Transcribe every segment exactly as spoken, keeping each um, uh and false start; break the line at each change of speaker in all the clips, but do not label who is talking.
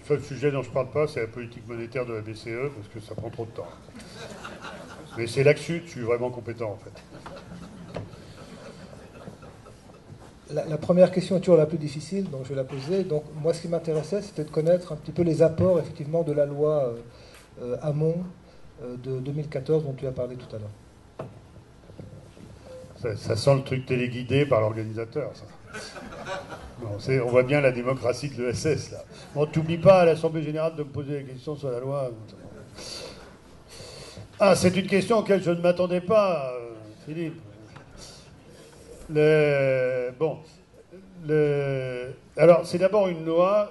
Le seul sujet dont je ne parle pas, c'est la politique monétaire de la B C E, parce que ça prend trop de temps. Mais c'est là-dessus que je suis vraiment compétent, en fait.
La, la première question est toujours la plus difficile, donc je vais la poser. Donc, moi, ce qui m'intéressait, c'était de connaître un petit peu les apports, effectivement, de la loi euh, Hamon euh, de deux mille quatorze dont tu as parlé tout à l'heure.
Ça, ça sent le truc téléguidé par l'organisateur, ça. Bon, on voit bien la démocratie de l'E S S, là. Bon, t'oublies pas à l'Assemblée Générale de me poser la question sur la loi. Ah, c'est une question auquel je ne m'attendais pas, euh, Philippe. Le, bon, le, alors c'est d'abord une loi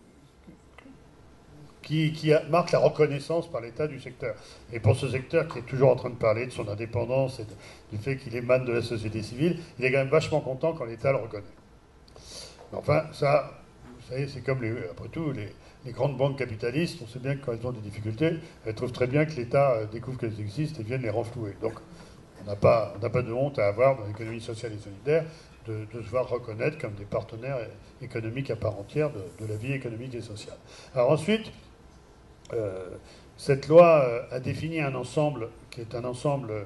qui, qui a, marque la reconnaissance par l'État du secteur. Et pour ce secteur qui est toujours en train de parler de son indépendance et de, du fait qu'il émane de la société civile, il est quand même vachement content quand l'État le reconnaît. Mais enfin, ça, vous savez, c'est comme, les, après tout, les, les grandes banques capitalistes, on sait bien que quand elles ont des difficultés, elles trouvent très bien que l'État découvre qu'elles existent et vienne les renflouer. Donc, on n'a pas, on n'a pas de honte à avoir dans l'économie sociale et solidaire de, de se voir reconnaître comme des partenaires économiques à part entière de, de la vie économique et sociale. Alors ensuite, euh, cette loi a défini un ensemble qui est un ensemble euh,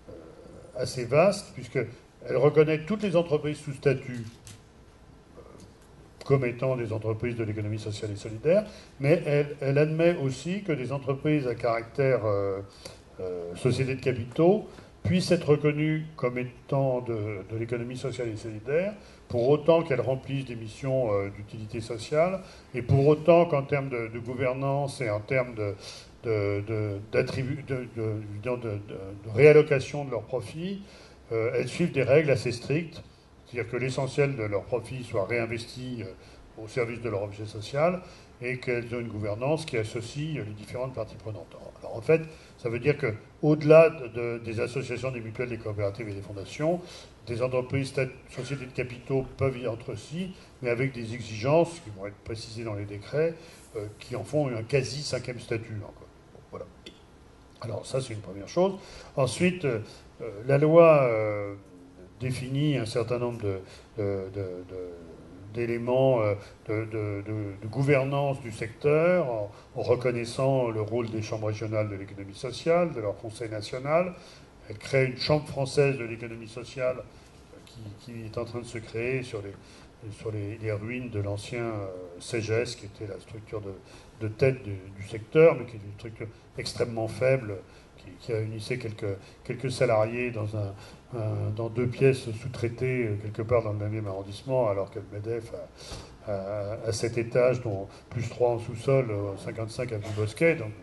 assez vaste, puisqu'elle reconnaît toutes les entreprises sous statut euh, comme étant des entreprises de l'économie sociale et solidaire, mais elle, elle admet aussi que des entreprises à caractère euh, euh, société de capitaux puissent être reconnues comme étant de, de l'économie sociale et solidaire, pour autant qu'elles remplissent des missions euh, d'utilité sociale, et pour autant qu'en termes de, de gouvernance et en termes de, de, de, de, de, de réallocation de leurs profits, euh, elles suivent des règles assez strictes, c'est-à-dire que l'essentiel de leurs profits soit réinvesti euh, au service de leur objet social, et qu'elles ont une gouvernance qui associe les différentes parties prenantes. Alors en fait, ça veut dire qu'au-delà de, de, des associations, des mutuelles, des coopératives et des fondations, des entreprises, sociétés de capitaux peuvent y entrer aussi, mais avec des exigences qui vont être précisées dans les décrets, euh, qui en font un quasi cinquième statut. Bon, voilà. Alors ça, c'est une première chose. Ensuite, euh, la loi euh, définit un certain nombre de, de, de, de d'éléments de, de, de, de gouvernance du secteur, en, en reconnaissant le rôle des chambres régionales de l'économie sociale, de leur conseil national. Elle crée une chambre française de l'économie sociale qui, qui est en train de se créer sur les, sur les, les ruines de l'ancien euh, C G S, qui était la structure de, de tête du, du secteur, mais qui est une structure extrêmement faible, qui, qui réunissait quelques, quelques salariés dans un, un, dans deux pièces sous-traitées quelque part dans le neuvième arrondissement, alors que le MEDEF a, a, a sept étages, dont plus trois en sous-sol, cinquante-cinq avenue Bosquet. Donc,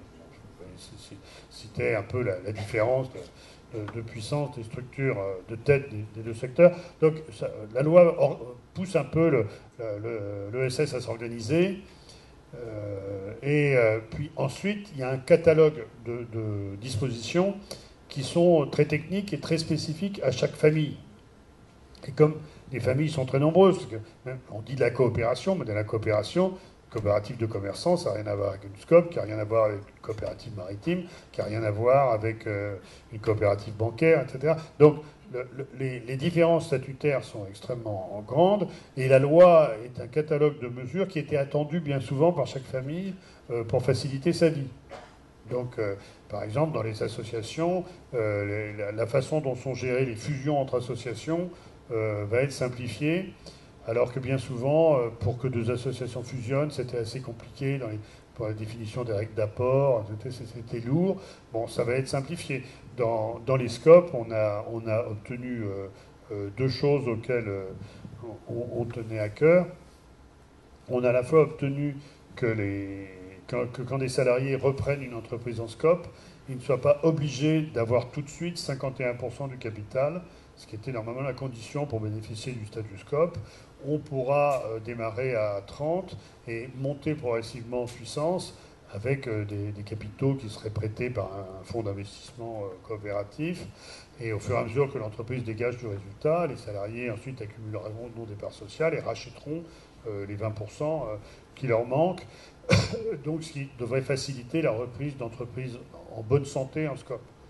c'était un peu la, la différence de, de, de puissance des structures de tête des, des deux secteurs. Donc, ça, la loi or, pousse un peu le, le, l'E S S à s'organiser. Euh, et euh, puis ensuite, il y a un catalogue de, de dispositions qui sont très techniques et très spécifiques à chaque famille. Et comme les familles sont très nombreuses, parce que, même, on dit de la coopération, mais dans la coopération, coopérative de commerçants, ça n'a rien à voir avec une SCOP, qui n'a rien à voir avec une coopérative maritime, qui n'a rien à voir avec euh, une coopérative bancaire, et cetera. Donc, le, le, les, les différences statutaires sont extrêmement grandes, et la loi est un catalogue de mesures qui était attendu bien souvent par chaque famille euh, pour faciliter sa vie. Donc, euh, par exemple, dans les associations, euh, les, la, la façon dont sont gérées les fusions entre associations euh, va être simplifiée, alors que bien souvent, euh, pour que deux associations fusionnent, c'était assez compliqué dans les, pour la définition des règles d'apport, c'était lourd. Bon, ça va être simplifié. Dans, dans les scopes, on a, on a obtenu euh, euh, deux choses auxquelles euh, on, on tenait à cœur. On a à la fois obtenu que les Que, que quand des salariés reprennent une entreprise en scope, ils ne soient pas obligés d'avoir tout de suite cinquante et un pour cent du capital, ce qui était normalement la condition pour bénéficier du statut scope. On pourra euh, démarrer à trente et monter progressivement en puissance avec euh, des, des capitaux qui seraient prêtés par un fonds d'investissement euh, coopératif. Et au fur et à mesure que l'entreprise dégage du résultat, les salariés ensuite accumuleront non des parts sociales et rachèteront euh, les vingt pour cent euh, qui leur manquent. Donc, ce qui devrait faciliter la reprise d'entreprises en bonne santé en scope.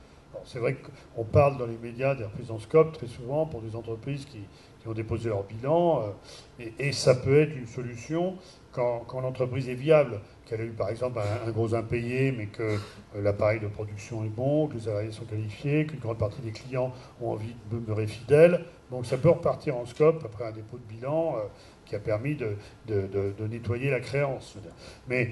c'est vrai qu'on parle dans les médias des reprises en scope très souvent pour des entreprises qui, qui ont déposé leur bilan, euh, et, et ça peut être une solution quand, quand l'entreprise est viable, qu'elle a eu par exemple un, un gros impayé, mais que euh, l'appareil de production est bon, que les salariés sont qualifiés, qu'une grande partie des clients ont envie de demeurer fidèles. Donc ça peut repartir en scope après un dépôt de bilan euh, qui a permis de, de, de, de nettoyer la créance. Mais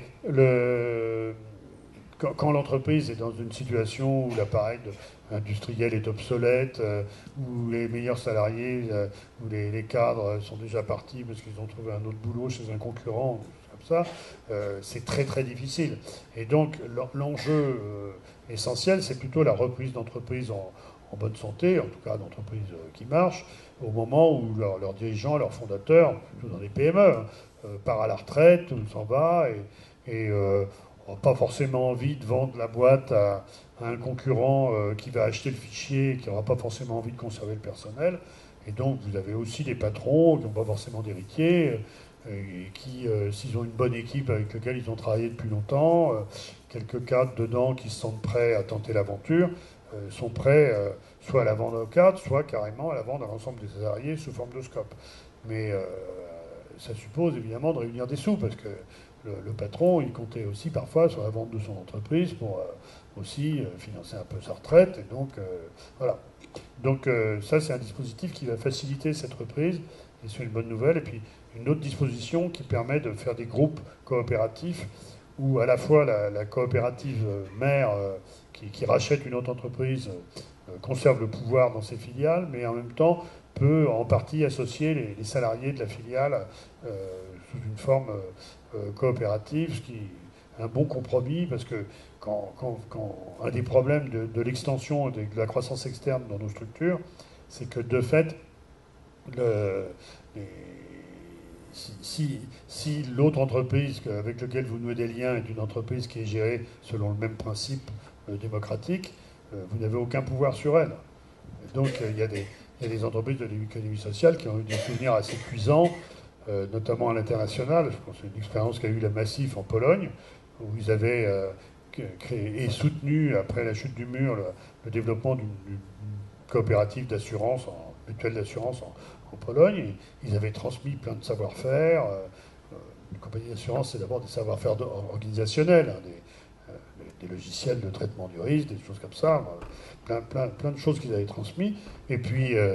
le, quand, quand l'entreprise est dans une situation où l'appareil industriel est obsolète, euh, où les meilleurs salariés, euh, où les, les cadres sont déjà partis parce qu'ils ont trouvé un autre boulot chez un concurrent, comme ça, euh, c'est très très difficile. Et donc l'enjeu euh, essentiel, c'est plutôt la reprise d'entreprises en, en bonne santé, en tout cas d'entreprises euh, qui marchent, au moment où leurs leur dirigeants, leurs fondateurs, plutôt dans les P M E, hein, euh, part à la retraite, ou s'en va, et, et euh, n'a pas forcément envie de vendre la boîte à, à un concurrent euh, qui va acheter le fichier et qui n'aura pas forcément envie de conserver le personnel. Et donc vous avez aussi des patrons qui n'ont pas forcément d'héritiers, et qui, euh, s'ils ont une bonne équipe avec laquelle ils ont travaillé depuis longtemps, euh, quelques cadres dedans qui se sentent prêts à tenter l'aventure, euh, sont prêts euh, soit à la vendre aux cadres, soit carrément à la vendre à l'ensemble des salariés sous forme de scope. Mais euh, ça suppose évidemment de réunir des sous, parce que le, le patron, il comptait aussi parfois sur la vente de son entreprise pour euh, aussi euh, financer un peu sa retraite. Et donc, euh, voilà. Donc euh, ça, c'est un dispositif qui va faciliter cette reprise, et c'est une bonne nouvelle. Et puis, une autre disposition qui permet de faire des groupes coopératifs où à la fois la, la coopérative mère euh, qui, qui rachète une autre entreprise euh, conserve le pouvoir dans ses filiales, mais en même temps peut en partie associer les, les salariés de la filiale euh, sous une forme euh, coopérative, ce qui est un bon compromis, parce que quand, quand, quand un des problèmes de, de l'extension et de la croissance externe dans nos structures, c'est que de fait, le, les, si, si, si l'autre entreprise avec laquelle vous nouez des liens est une entreprise qui est gérée selon le même principe euh, démocratique, euh, vous n'avez aucun pouvoir sur elle. Et donc euh, il y a des, il y a des entreprises de l'économie sociale qui ont eu des souvenirs assez cuisants, euh, notamment à l'international. Je pense que c'est une expérience qu'a eu la Massif en Pologne, où ils avaient euh, créé et soutenu, après la chute du mur, le, le développement d'une coopérative d'assurance, mutuelle d'assurance en, en Pologne. Et ils avaient transmis plein de savoir-faire. Euh, une compagnie d'assurance, c'est d'abord des savoir-faire organisationnels, hein, des, euh, des logiciels de traitement du risque, des choses comme ça, plein, plein, plein de choses qu'ils avaient transmis. Et puis, euh,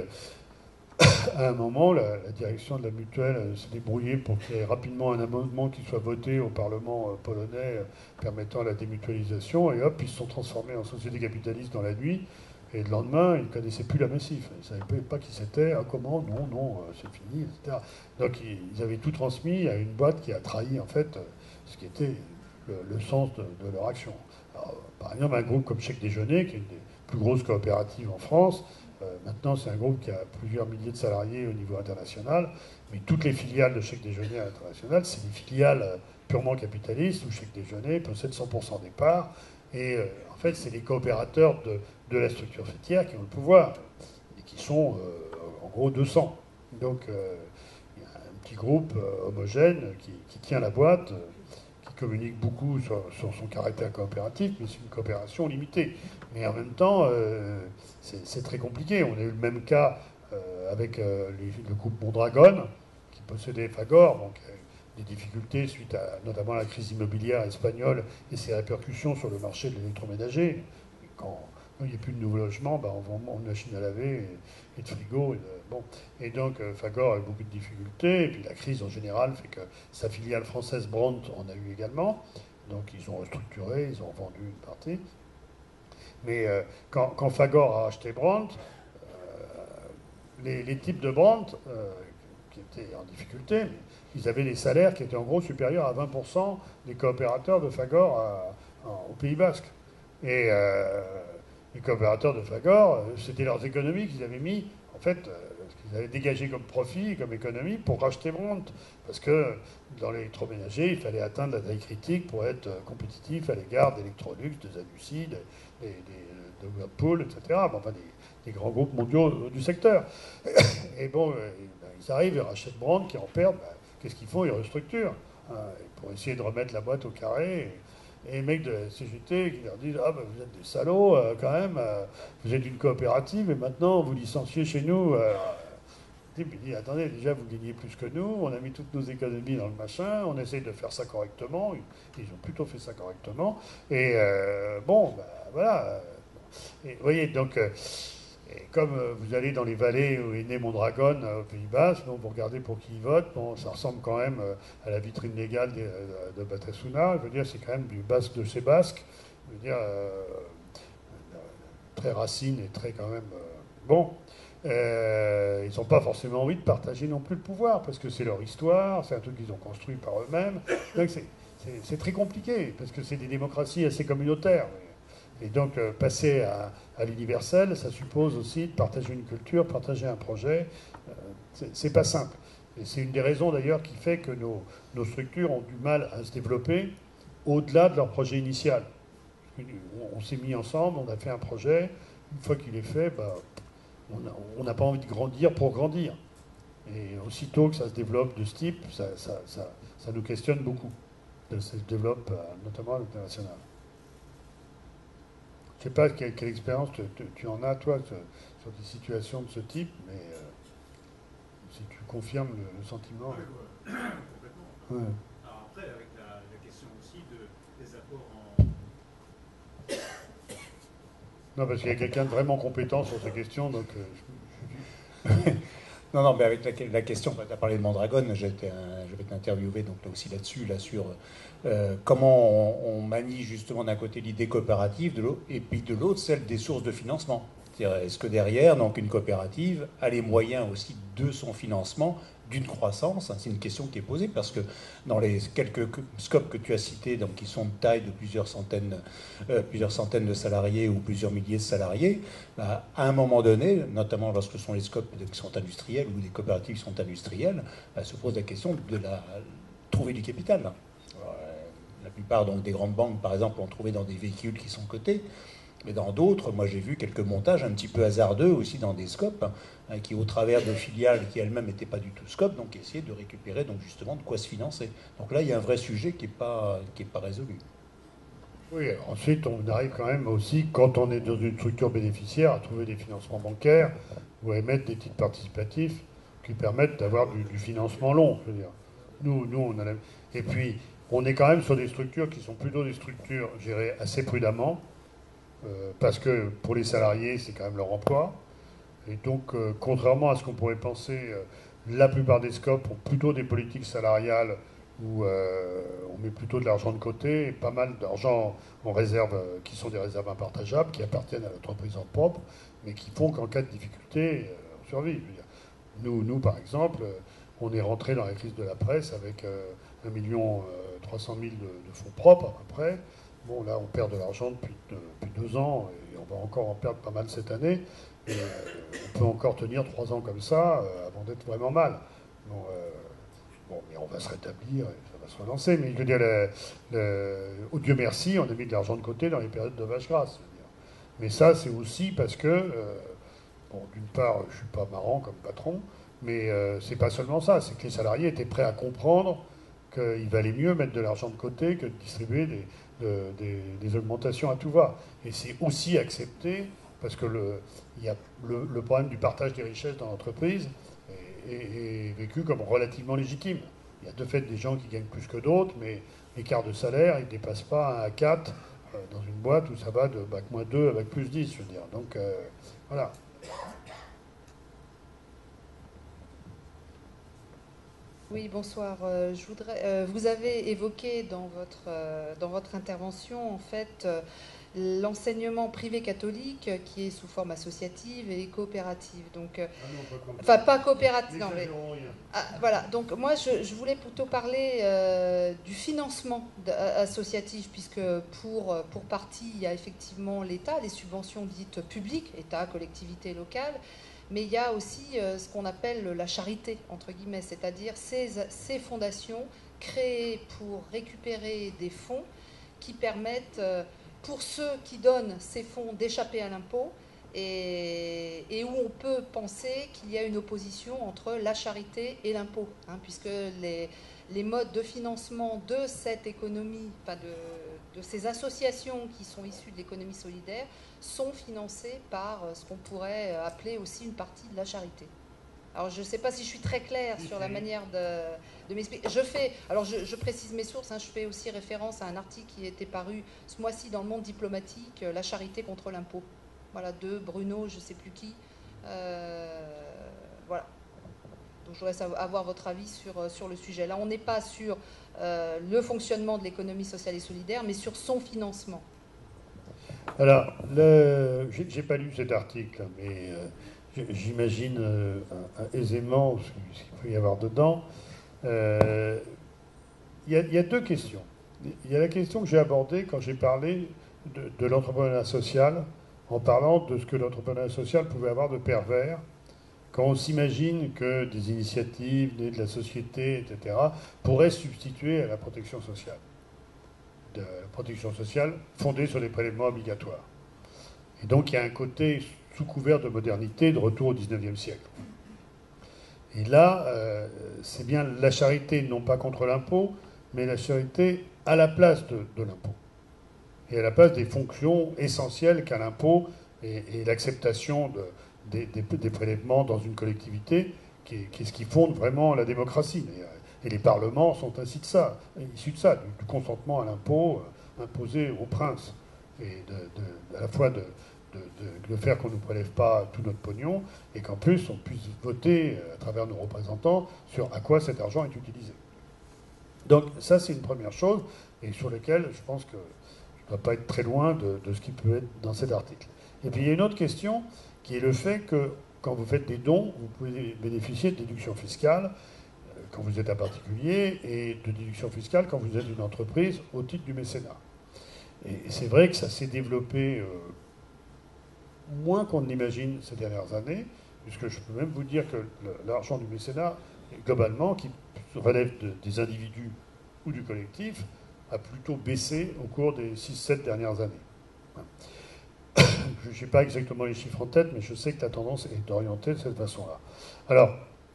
à un moment, la, la direction de la mutuelle euh, s'est débrouillée pour qu'il y ait rapidement un amendement qui soit voté au Parlement euh, polonais euh, permettant la démutualisation. Et hop, ils se sont transformés en société capitaliste dans la nuit. Et le lendemain, ils ne connaissaient plus la Massif. Ils ne savaient pas qui c'était, ah, comment, non, non, euh, c'est fini, et cetera. Donc ils, ils avaient tout transmis à une boîte qui a trahi, en fait, euh, ce qui était le, le sens de, de leur action. Alors, par exemple, un groupe comme Chèque Déjeuner, qui est une des plus grosses coopératives en France, Euh, maintenant, c'est un groupe qui a plusieurs milliers de salariés au niveau international, mais toutes les filiales de Chèque Déjeuner à l'international, c'est des filiales euh, purement capitalistes où Chèque Déjeuner possède cent pour cent des parts. Et euh, en fait, c'est les coopérateurs de, de la structure fêtière qui ont le pouvoir, et qui sont euh, en gros deux cents. Donc, euh, il y a un petit groupe euh, homogène qui, qui tient la boîte, euh, qui communique beaucoup sur, sur son caractère coopératif, mais c'est une coopération limitée. Mais en même temps, euh, c'est très compliqué. On a eu le même cas euh, avec euh, les, le groupe Mondragon, qui possédait Fagor, donc euh, des difficultés suite à notamment à la crise immobilière espagnole et ses répercussions sur le marché de l'électroménager. Quand il n'y a plus de nouveaux logements, bah, on vend une machine à laver et, et de frigo. Et, de, bon. et donc euh, Fagor a eu beaucoup de difficultés, et puis la crise en général fait que sa filiale française Brandt en a eu également. Donc ils ont restructuré, ils ont vendu une partie. Mais euh, quand, quand Fagor a acheté Brandt, euh, les, les types de Brandt, euh, qui étaient en difficulté, mais ils avaient des salaires qui étaient en gros supérieurs à vingt pour cent des coopérateurs de Fagor à, à, au Pays Basque. Et euh, les coopérateurs de Fagor, c'était leurs économies qu'ils avaient mis, en fait, euh, ce qu'ils avaient dégagé comme profit, comme économie, pour racheter Brandt. Parce que dans l'électroménager, il fallait atteindre la taille critique pour être compétitif à l'égard d'Electrolux, de Zanussi, de, des, des, de Whirlpool, et cetera. Bon, enfin, des, des grands groupes mondiaux du secteur. Et bon, ils arrivent, ils rachètent Brandt, qui en perdent. Ben, qu'est-ce qu'ils font? Ils restructurent, hein, pour essayer de remettre la boîte au carré. Et les mecs de la C G T qui leur disent « Ah ben vous êtes des salauds euh, quand même, euh, vous êtes une coopérative et maintenant vous licenciez chez nous. Euh, » Il dit « Attendez, déjà vous gagnez plus que nous, on a mis toutes nos économies dans le machin, on essaye de faire ça correctement. » Ils ont plutôt fait ça correctement. Et euh, bon, ben voilà. Et vous voyez, donc... Euh, Et comme euh, vous allez dans les vallées où est né Mondragon, euh, au Pays Basque, donc vous regardez pour qui il vote, bon, ça ressemble quand même euh, à la vitrine légale de, de, de Batasuna. Je veux dire, c'est quand même du basque de chez basque. Je veux dire, euh, très racine et très quand même... Euh, bon, euh, ils n'ont pas forcément envie de partager non plus le pouvoir, parce que c'est leur histoire, c'est un truc qu'ils ont construit par eux-mêmes. Donc c'est très compliqué, parce que c'est des démocraties assez communautaires. Et donc, euh, passer à, à l'universel, ça suppose aussi de partager une culture, partager un projet. Euh, c'est pas simple. Et c'est une des raisons d'ailleurs qui fait que nos, nos structures ont du mal à se développer au-delà de leur projet initial. On, on s'est mis ensemble, on a fait un projet. Une fois qu'il est fait, bah, on n'a pas envie de grandir pour grandir. Et aussitôt que ça se développe de ce type, ça, ça, ça, ça nous questionne beaucoup. Ça se développe euh, notamment à l'international. Je ne sais pas quelle, quelle expérience tu, tu, tu en as, toi, sur, sur des situations de ce type, mais euh, si tu confirmes le, le sentiment.
Oui, ouais. Complètement.
Ouais.
Alors après, avec la, la question aussi de, des apports en...
Non, parce qu'il y a quelqu'un de vraiment compétent sur ces questions, donc... Euh,
je... non, non, mais avec la, la question, tu as parlé de Mondragon, je vais t'interviewer donc là aussi là-dessus, là, sur euh, comment on, on manie justement d'un côté l'idée coopérative, de l'autre, et puis de l'autre, celle des sources de financement. Est-ce que derrière, donc, une coopérative a les moyens aussi de son financement, d'une croissance? C'est une question qui est posée parce que dans les quelques scopes que tu as cités, donc, qui sont de taille de plusieurs centaines, euh, plusieurs centaines de salariés ou plusieurs milliers de salariés, bah, à un moment donné, notamment lorsque ce sont les scopes qui sont industriels ou des coopératives qui sont industrielles, bah, se pose la question de la, trouver du capital. Alors, euh, la plupart donc, des grandes banques, par exemple, l'ont trouvé dans des véhicules qui sont cotés. Mais dans d'autres, moi j'ai vu quelques montages un petit peu hasardeux aussi dans des scopes, hein, qui au travers de filiales qui elles-mêmes n'étaient pas du tout scopes, donc essayer de récupérer donc justement de quoi se financer. Donc là il y a un vrai sujet qui n'est pas, qui est pas résolu.
Oui, ensuite on arrive quand même aussi, quand on est dans une structure bénéficiaire, à trouver des financements bancaires ou à émettre des titres participatifs qui permettent d'avoir du, du financement long. Je veux dire. Nous, nous on a la... Et puis on est quand même sur des structures qui sont plutôt des structures gérées assez prudemment. Euh, parce que pour les salariés, c'est quand même leur emploi. Et donc, euh, contrairement à ce qu'on pourrait penser, euh, la plupart des scopes ont plutôt des politiques salariales où euh, on met plutôt de l'argent de côté, et pas mal d'argent en réserve, euh, qui sont des réserves impartageables, qui appartiennent à l'entreprise en propre, mais qui font qu'en cas de difficulté, euh, on survit. Je veux dire. Nous, nous, par exemple, euh, on est rentré dans la crise de la presse avec euh, un million trois cent mille de, de fonds propres à peu près. Bon, là, on perd de l'argent depuis, depuis deux ans et on va encore en perdre pas mal cette année. Et, euh, on peut encore tenir trois ans comme ça euh, avant d'être vraiment mal. Bon, euh, bon, mais on va se rétablir et ça va se relancer. Mais je veux dire, le, le, oh Dieu merci, on a mis de l'argent de côté dans les périodes de vache grasse. Mais ça, c'est aussi parce que, euh, bon, d'une part, je ne suis pas marrant comme patron, mais euh, c'est pas seulement ça. C'est que les salariés étaient prêts à comprendre qu'il valait mieux mettre de l'argent de côté que de distribuer des... De, des, des augmentations à tout va. Et c'est aussi accepté, parce que le, il y a le, le problème du partage des richesses dans l'entreprise est, est, est vécu comme relativement légitime. Il y a de fait des gens qui gagnent plus que d'autres, mais l'écart de salaire, il ne dépasse pas un à quatre euh, dans une boîte où ça va de bac moins deux à bac plus dix, je veux dire. Donc, euh, voilà.
Oui, bonsoir. Euh, je voudrais, euh, vous avez évoqué dans votre, euh, dans votre intervention, en fait, euh, l'enseignement privé catholique euh, qui est sous forme associative et coopérative. Donc, euh,
ah non, pas
enfin, pas coopérative. Non, mais,
rien.
ah, voilà. Donc, moi, je, je voulais plutôt parler euh, du financement associatif, puisque pour, pour partie, il y a effectivement l'État, les subventions dites publiques, État, collectivités locales. Mais il y a aussi euh, ce qu'on appelle la charité, entre guillemets, c'est-à-dire ces, ces fondations créées pour récupérer des fonds qui permettent, euh, pour ceux qui donnent ces fonds, d'échapper à l'impôt, et, et où on peut penser qu'il y a une opposition entre la charité et l'impôt, hein, puisque les, les modes de financement de cette économie, enfin de, de ces associations qui sont issues de l'économie solidaire sont financées par ce qu'on pourrait appeler aussi une partie de la charité. Alors je ne sais pas si je suis très claire sur la manière de, de m'expliquer. Je fais, alors je, je précise mes sources, hein, je fais aussi référence à un article qui était paru ce mois-ci dans le Monde diplomatique, La charité contre l'impôt. Voilà, de Bruno, je ne sais plus qui. Euh, voilà. Donc je voudrais avoir votre avis sur, sur le sujet. Là, on n'est pas sur euh, le fonctionnement de l'économie sociale et solidaire, mais sur son financement.
Alors, le... j'ai pas lu cet article, mais euh, j'imagine euh, aisément ce qu'il peut y avoir dedans. Euh, il, y a, il y a deux questions. Il y a la question que j'ai abordée quand j'ai parlé de, de l'entrepreneuriat social, en parlant de ce que l'entrepreneuriat social pouvait avoir de pervers, quand on s'imagine que des initiatives nées de la société, et cetera, pourraient substituer à la protection sociale. De la protection sociale fondée sur les prélèvements obligatoires. Et donc il y a un côté sous couvert de modernité, de retour au dix-neuvième siècle. Et là, euh, c'est bien la charité, non pas contre l'impôt, mais la charité à la place de, de l'impôt. Et à la place des fonctions essentielles qu'a l'impôt et, et l'acceptation de, des, des, des prélèvements dans une collectivité, qui est, qui est ce qui fonde vraiment la démocratie. Et, et les parlements sont ainsi de ça, issus de ça, du, du consentement à l'impôt euh, imposé aux princes. Et de, de, à la fois de, de, de, de faire qu'on ne nous prélève pas tout notre pognon, et qu'en plus on puisse voter à travers nos représentants sur à quoi cet argent est utilisé. Donc ça, c'est une première chose, et sur laquelle je pense que je ne dois pas être très loin de, de ce qui peut être dans cet article. Et puis il y a une autre question, qui est le fait que quand vous faites des dons, vous pouvez bénéficier de déductions fiscales euh, quand vous êtes un particulier, et de déductions fiscales quand vous êtes une entreprise au titre du mécénat. Et, et c'est vrai que ça s'est développé euh, moins qu'on ne l'imagine ces dernières années, puisque je peux même vous dire que l'argent du mécénat, globalement, qui relève de, des individus ou du collectif, a plutôt baissé au cours des six sept dernières années. Je n'ai pas exactement les chiffres en tête, mais je sais que la tendance est d'orienter de cette façon-là. Alors,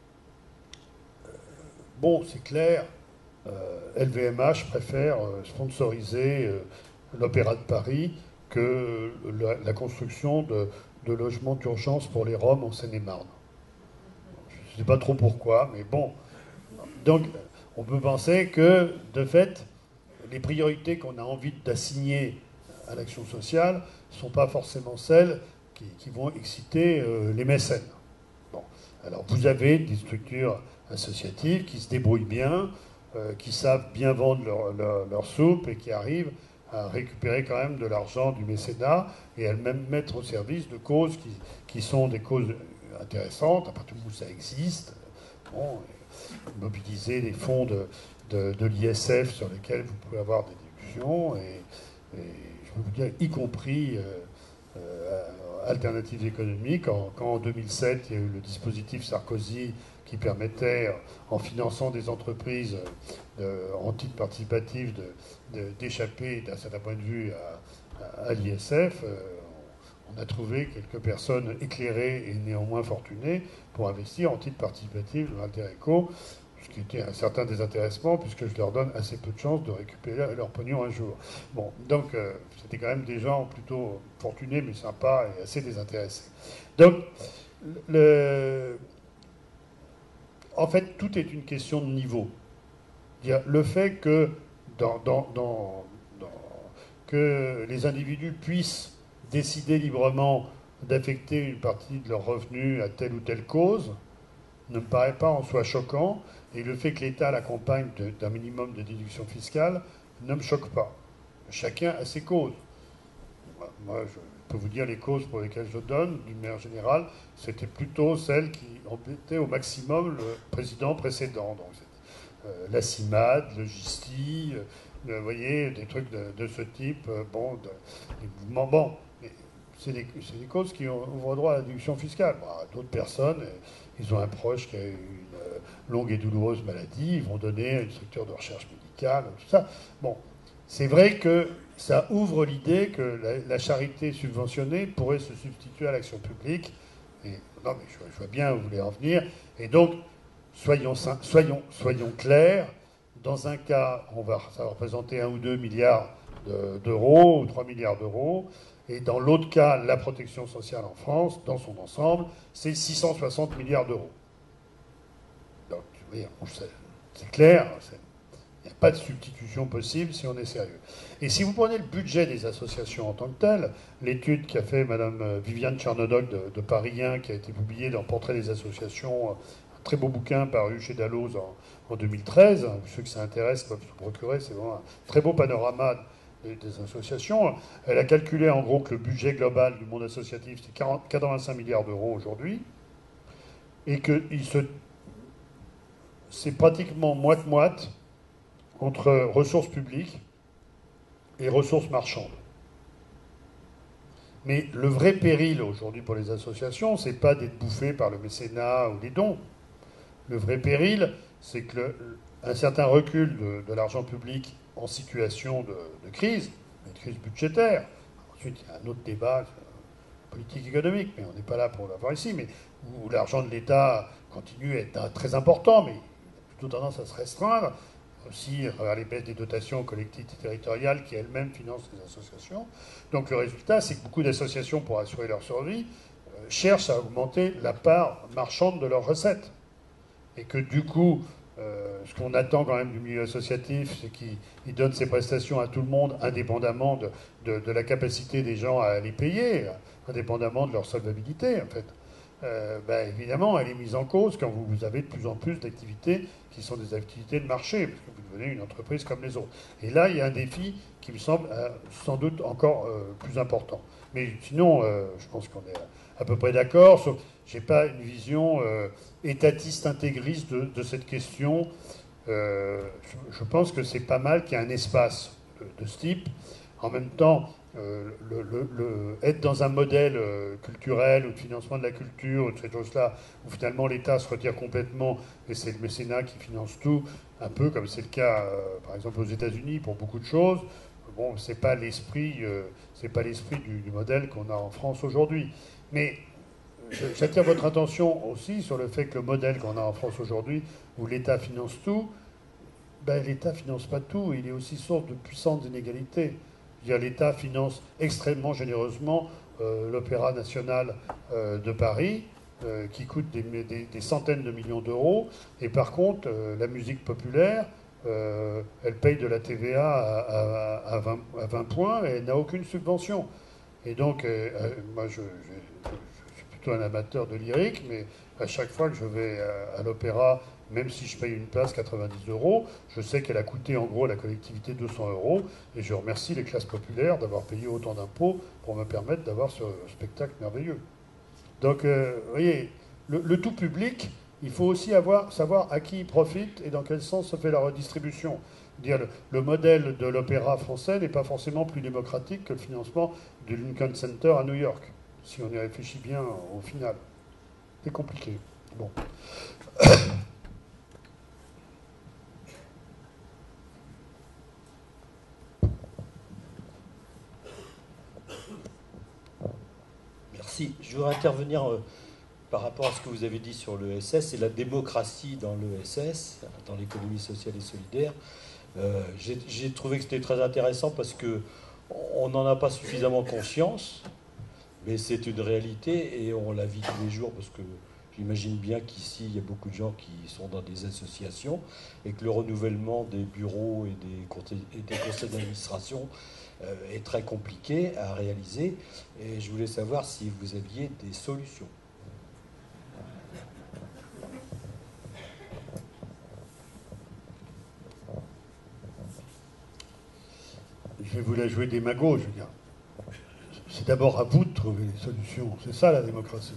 euh, bon, c'est clair, euh, L V M H préfère euh, sponsoriser euh, l'Opéra de Paris que la, la construction de, de logements d'urgence pour les Roms en Seine-et-Marne. Je ne sais pas trop pourquoi, mais bon. Donc, on peut penser que, de fait, les priorités qu'on a envie d'assigner à l'action sociale ne sont pas forcément celles qui, qui vont exciter euh, les mécènes. Bon. Alors, vous avez des structures associatives qui se débrouillent bien, euh, qui savent bien vendre leur, leur, leur soupe et qui arrivent à récupérer quand même de l'argent du mécénat et à le même mettre au service de causes qui, qui sont des causes intéressantes, à partir du moment où ça existe. Bon, mobiliser les fonds de, de, de l'I S F sur lesquels vous pouvez avoir des déductions, et, et je peux vous dire, y compris euh, euh, alternatives économiques. En, quand en deux mille sept, il y a eu le dispositif Sarkozy qui permettait, en finançant des entreprises de, en titre participatif, d'échapper, d'un certain point de vue, à, à, à l'I S F. Euh, on a trouvé quelques personnes éclairées et néanmoins fortunées pour investir en titre participatif de l'Intereco, ce qui était un certain désintéressement, puisque je leur donne assez peu de chances de récupérer leur pognon un jour. Bon, donc euh, c'était quand même des gens plutôt fortunés, mais sympas et assez désintéressés. Donc, le... en fait, tout est une question de niveau. Le fait que, dans, dans, dans, dans, que les individus puissent décider librement d'affecter une partie de leurs revenus à telle ou telle cause ne me paraît pas en soi choquant, et le fait que l'État l'accompagne d'un minimum de déduction fiscale ne me choque pas. Chacun a ses causes. Moi, je peux vous dire les causes pour lesquelles je donne, d'une manière générale, c'était plutôt celles qui embêtaient au maximum le président précédent. Donc, euh, la CIMAD, le GISTI, euh, vous voyez, des trucs de, de ce type, euh, bon, de, des mouvements, bon. C'est des, des causes qui ouvrent droit à la déduction fiscale. Bon, d'autres personnes, ils ont un proche qui a une longue et douloureuse maladie, ils vont donner à une structure de recherche médicale, tout ça. Bon, c'est vrai que ça ouvre l'idée que la, la charité subventionnée pourrait se substituer à l'action publique. Et, non, mais je, je vois bien où vous voulez en venir. Et donc, soyons, soyons, soyons clairs, dans un cas, on va, ça va représenter un ou deux milliards d'euros ou trois milliards d'euros. Et dans l'autre cas, la protection sociale en France, dans son ensemble, c'est six cent soixante milliards d'euros. Donc, oui, c'est clair, il n'y a pas de substitution possible si on est sérieux. Et si vous prenez le budget des associations en tant que tel, l'étude qu'a fait Mme Viviane Tchernodoc de, de Paris un, qui a été publiée dans Portrait des associations, un très beau bouquin paru chez Dalloz en, en deux mille treize, ceux que ça intéresse peuvent se procurer, c'est vraiment un très beau panorama des, des associations. Elle a calculé en gros que le budget global du monde associatif, c'est quatre-vingt-cinq milliards d'euros aujourd'hui, et que il se, c'est pratiquement moite-moite entre ressources publiques et ressources marchandes. Mais le vrai péril aujourd'hui pour les associations, c'est pas d'être bouffé par le mécénat ou les dons. Le vrai péril, c'est que le, un certain recul de, de l'argent public en situation de, de crise, une crise budgétaire. Ensuite, il y a un autre débat euh, politique économique, mais on n'est pas là pour l'avoir ici, mais où l'argent de l'État continue à être très important, mais il a plutôt tendance à se restreindre. Aussi à les baisses des dotations aux collectivités territoriales qui elles-mêmes financent les associations. Donc le résultat, c'est que beaucoup d'associations, pour assurer leur survie, euh, cherchent à augmenter la part marchande de leurs recettes. Et que du coup, euh, ce qu'on attend quand même du milieu associatif, c'est qu'il donne ses prestations à tout le monde, indépendamment de, de, de la capacité des gens à les payer, indépendamment de leur solvabilité, en fait. Euh, ben, évidemment, elle est mise en cause quand vous avez de plus en plus d'activités qui sont des activités de marché, parce que vous devenez une entreprise comme les autres. Et là, il y a un défi qui me semble euh, sans doute encore euh, plus important. Mais sinon, euh, je pense qu'on est à peu près d'accord. Je n'ai pas une vision euh, étatiste, intégriste de, de cette question. Euh, je, je pense que c'est pas mal qu'il y ait un espace de, de ce type. En même temps, Euh, le, le, le, être dans un modèle euh, culturel ou de financement de la culture, ou de ces choses-là, où finalement l'État se retire complètement et c'est le mécénat qui finance tout, un peu comme c'est le cas, euh, par exemple, aux États-Unis pour beaucoup de choses. Bon, c'est pas l'esprit, euh, c'est pas l'esprit du, du modèle qu'on a en France aujourd'hui. Mais j'attire votre attention aussi sur le fait que le modèle qu'on a en France aujourd'hui, où l'État finance tout, ben, l'État finance pas tout. Il est aussi source de puissantes inégalités. L'État finance extrêmement généreusement euh, l'Opéra national euh, de Paris, euh, qui coûte des, des, des centaines de millions d'euros. Et par contre, euh, la musique populaire, euh, elle paye de la T V A à, à, à, vingt, à vingt points et elle n'a aucune subvention. Et donc, euh, euh, moi, je, je, je suis plutôt un amateur de lyrique, mais à chaque fois que je vais à, à l'opéra, même si je paye une place quatre-vingt-dix euros, je sais qu'elle a coûté en gros à la collectivité deux cents euros, et je remercie les classes populaires d'avoir payé autant d'impôts pour me permettre d'avoir ce spectacle merveilleux. Donc, euh, vous voyez, le, le tout public, il faut aussi avoir, savoir à qui il profite et dans quel sens se fait la redistribution. Dire le, le modèle de l'opéra français n'est pas forcément plus démocratique que le financement du Lincoln Center à New York, si on y réfléchit bien au final. C'est compliqué. Bon.
Merci. Je voudrais intervenir euh, par rapport à ce que vous avez dit sur l'E S S et la démocratie dans l'E S S, dans l'économie sociale et solidaire. Euh, j'ai, j'ai trouvé que c'était très intéressant parce qu'on n'en a pas suffisamment conscience, mais c'est une réalité et on la vit tous les jours parce que j'imagine bien qu'ici, il y a beaucoup de gens qui sont dans des associations et que le renouvellement des bureaux et des conseils, et des conseils d'administration est très compliqué à réaliser, et je voulais savoir si vous aviez des solutions.
Je vais vous la jouer des magots, je veux dire. C'est d'abord à vous de trouver les solutions. C'est ça la démocratie.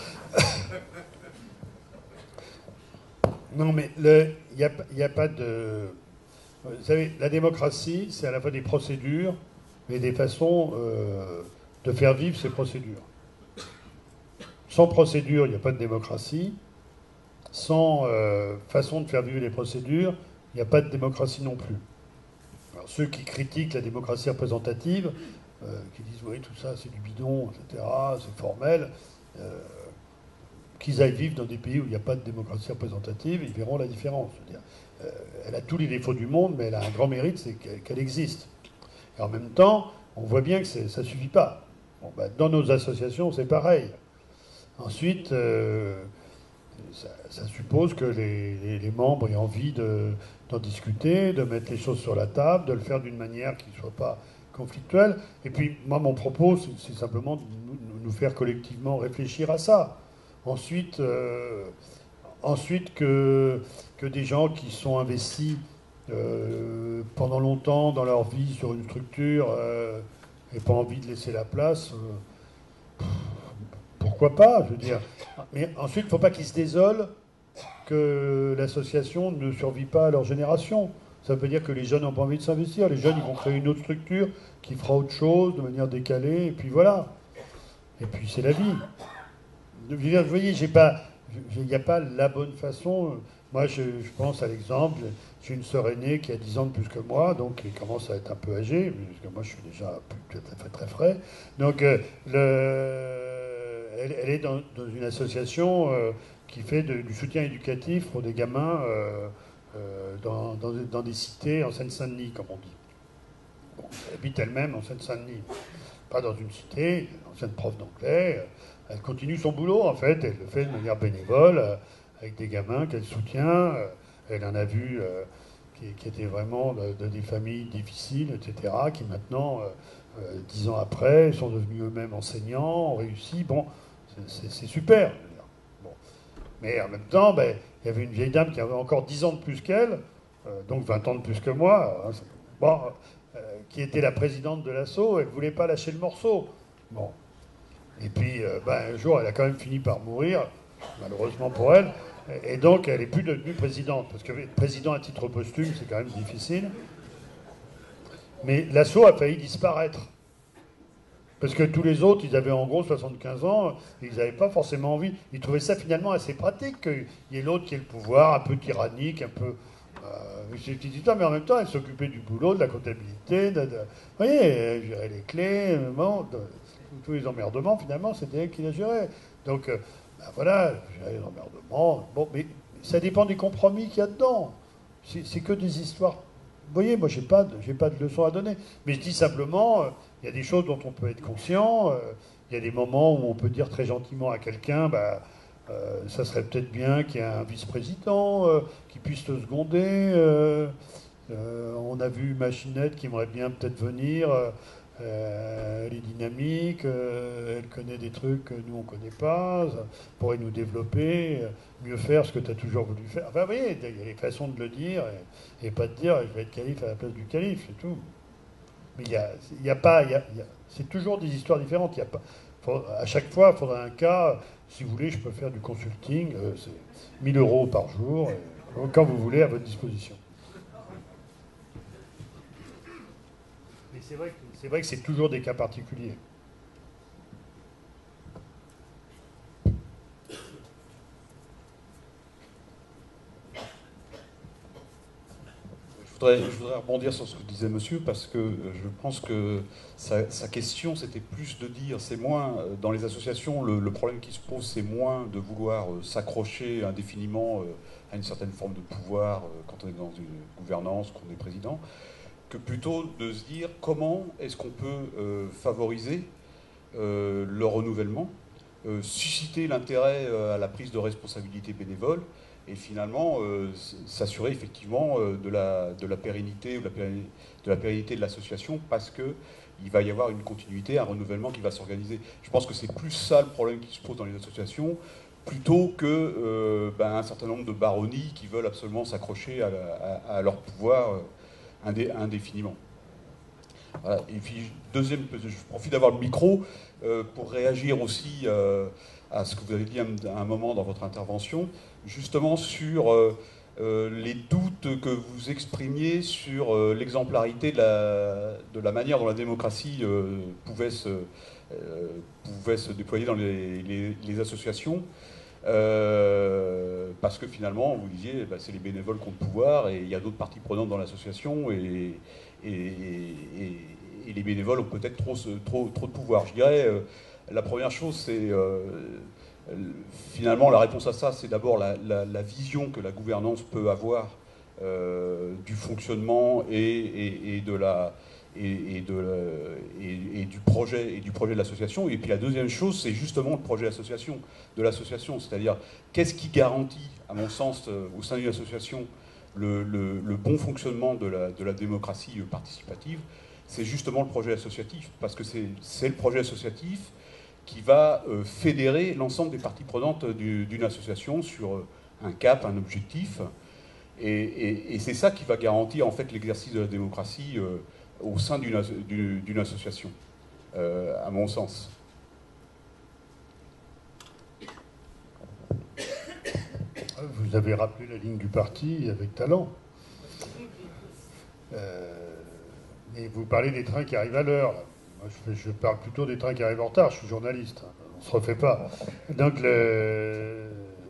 Non, mais il n'y a, y a pas de... Vous savez, la démocratie, c'est à la fois des procédures et des façons euh, de faire vivre ces procédures. Sans procédure, il n'y a pas de démocratie. Sans euh, façon de faire vivre les procédures, il n'y a pas de démocratie non plus. Alors, ceux qui critiquent la démocratie représentative, euh, qui disent oui, tout ça c'est du bidon, et cetera, c'est formel, euh, qu'ils aillent vivre dans des pays où il n'y a pas de démocratie représentative, ils verront la différence. Je veux dire, euh, elle a tous les défauts du monde, mais elle a un grand mérite, c'est qu'elle existe. Et en même temps, on voit bien que ça ne suffit pas. Bon, ben, dans nos associations, c'est pareil. Ensuite, euh, ça, ça suppose que les, les, les membres aient envie de, d'en discuter, de mettre les choses sur la table, de le faire d'une manière qui ne soit pas conflictuelle. Et puis, moi, mon propos, c'est, c'est simplement de nous, nous faire collectivement réfléchir à ça. Ensuite, euh, ensuite que, que des gens qui sont investis euh, pendant longtemps dans leur vie sur une structure euh, n'aient pas envie de laisser la place, euh, pourquoi pas, je veux dire. Mais ensuite, il ne faut pas qu'ils se désolent que l'association ne survit pas à leur génération. Ça veut dire que les jeunes n'ont pas envie de s'investir. Les jeunes, ils vont créer une autre structure qui fera autre chose de manière décalée, et puis voilà. Et puis c'est la vie. Vous voyez, j'ai pas, il n'y a pas la bonne façon. Moi, je, je pense à l'exemple, j'ai une sœur aînée qui a dix ans de plus que moi, donc qui commence à être un peu âgée, parce que moi, je suis déjà plus, très, très frais. Donc, euh, le, elle, elle est dans, dans une association euh, qui fait de, du soutien éducatif pour des gamins euh, euh, dans, dans, dans des cités en Seine-Saint-Denis, comme on dit. Bon, elle habite elle-même en Seine-Saint-Denis. Pas dans une cité, ancienne prof d'anglais. Elle continue son boulot, en fait. Elle le fait de manière bénévole, euh, avec des gamins qu'elle soutient. Euh, elle en a vu euh, qui, qui étaient vraiment de, de des familles difficiles, et cetera, qui maintenant, euh, euh, dix ans après, sont devenus eux-mêmes enseignants, ont réussi. Bon, c'est, c'est, c'est super. Bon. Mais en même temps, ben, il y avait une vieille dame qui avait encore dix ans de plus qu'elle, euh, donc vingt ans de plus que moi. Hein, bon, euh, qui était la présidente de l'asso, elle ne voulait pas lâcher le morceau. Bon. Et puis, euh, ben, un jour, elle a quand même fini par mourir, malheureusement pour elle, et donc elle n'est plus devenue présidente, parce que être président à titre posthume, c'est quand même difficile. Mais l'asso a failli disparaître. Parce que tous les autres, ils avaient en gros soixante-quinze ans, et ils n'avaient pas forcément envie. Ils trouvaient ça finalement assez pratique, qu'il y ait l'autre qui ait le pouvoir, un peu tyrannique, un peu... Euh, mais en même temps, elle s'occupait du boulot, de la comptabilité, de, de, vous voyez, elle gérait les clés, bon, de, tous les emmerdements, finalement, c'était elle qui les gérait. Donc, euh, ben voilà, gérer les emmerdements. Bon, mais ça dépend des compromis qu'il y a dedans. C'est, c'est que des histoires. Vous voyez, moi, je n'ai pas, j'ai pas de leçons à donner. Mais je dis simplement, il euh, y a des choses dont on peut être conscient. Il euh, y a des moments où on peut dire très gentiment à quelqu'un, bah, Euh, ça serait peut-être bien qu'il y ait un vice-président euh, qui puisse te seconder. Euh, euh, on a vu Machinette qui aimerait bien peut-être venir. Euh, elle est dynamique, euh, elle connaît des trucs que nous on ne connaît pas, ça pourrait nous développer, mieux faire ce que tu as toujours voulu faire. Enfin, vous voyez, il y a des façons de le dire et, et pas de dire je vais être calife à la place du calife, c'est tout. Mais il y a, il y a pas, il y a, il y a, c'est toujours des histoires différentes. Il y a pas, faut, à chaque fois, il faudra un cas. Si vous voulez, je peux faire du consulting, euh, c'est mille euros par jour, et, quand vous voulez, à votre disposition. Mais c'est vrai que c'est, vrai que c'est toujours des cas particuliers.
Je voudrais, je voudrais rebondir sur ce que disait monsieur, parce que je pense que sa, sa question, c'était plus de dire, c'est moins, dans les associations, le, le problème qui se pose, c'est moins de vouloir s'accrocher indéfiniment à une certaine forme de pouvoir quand on est dans une gouvernance, qu'on est président, que plutôt de se dire comment est-ce qu'on peut euh, favoriser euh, le renouvellement, euh, susciter l'intérêt euh, à la prise de responsabilité bénévole, et finalement euh, s'assurer effectivement euh, de, la, de la pérennité ou de la pérennité de, la pérennité de l'association, parce qu'il va y avoir une continuité, un renouvellement qui va s'organiser. Je pense que c'est plus ça le problème qui se pose dans les associations, plutôt que euh, ben, un certain nombre de baronnies qui veulent absolument s'accrocher à, à, à leur pouvoir euh, indé, indéfiniment. Voilà. Et puis, deuxième, je profite d'avoir le micro euh, pour réagir aussi euh, à ce que vous avez dit à un moment dans votre intervention, justement sur euh, euh, les doutes que vous exprimiez sur euh, l'exemplarité de la, de la manière dont la démocratie euh, pouvait, se, euh, pouvait se déployer dans les, les, les associations. Euh, parce que finalement, vous disiez, bah, c'est les bénévoles qui ont le pouvoir, et il y a d'autres parties prenantes dans l'association, et, et, et, et les bénévoles ont peut-être trop, trop, trop de pouvoir. Je dirais, euh, la première chose, c'est... Euh, finalement, la réponse à ça, c'est d'abord la, la, la vision que la gouvernance peut avoir euh, du fonctionnement et, et, et, de la, et, et, de, et, et du projet, et du projet de l'association. Et puis la deuxième chose, c'est justement le projet association, de l'association. C'est-à-dire, qu'est-ce qui garantit, à mon sens, au sein d'une association, le, le, le bon fonctionnement de la, de la démocratie participative? C'est justement le projet associatif, parce que c'est le projet associatif qui va euh, fédérer l'ensemble des parties prenantes d'une association sur un cap, un objectif. Et, et, et c'est ça qui va garantir en fait l'exercice de la démocratie euh, au sein d'une association, euh, à mon sens.
Vous avez rappelé la ligne du parti avec talent. Euh, et vous parlez des trains qui arrivent à l'heure. Moi, je, je parle plutôt des trains qui arrivent en retard. Je suis journaliste. On ne se refait pas. Donc, le...